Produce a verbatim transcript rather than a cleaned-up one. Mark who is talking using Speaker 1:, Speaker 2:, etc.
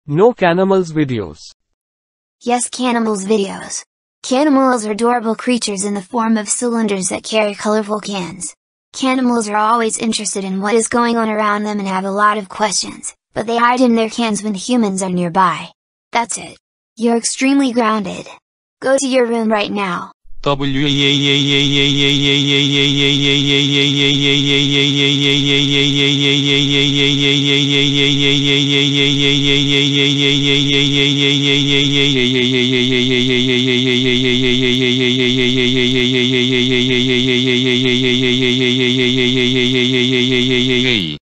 Speaker 1: No Canimals videos.
Speaker 2: Yes, Canimals videos. Canimals are adorable creatures in the form of cylinders that carry colorful cans. Canimals are always interested in what is going on around them and have a lot of questions, but they hide in their cans when humans are nearby. That's it. You're extremely grounded. Go to your room right now.
Speaker 3: W